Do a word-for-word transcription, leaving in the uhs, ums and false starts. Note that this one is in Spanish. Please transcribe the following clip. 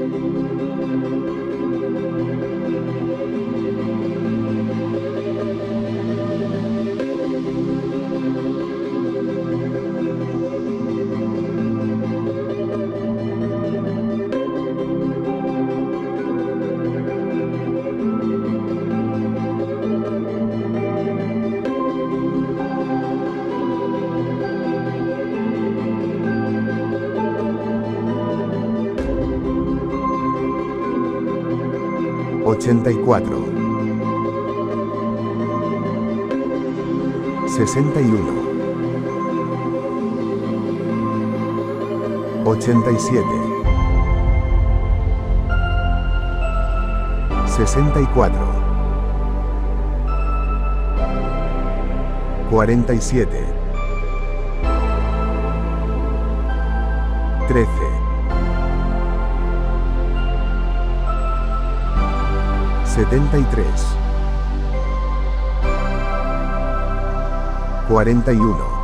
ochenta y cuatro, sesenta y uno, ochenta y siete, sesenta y cuatro, cuarenta y siete, trece, setenta y tres, cuarenta y uno,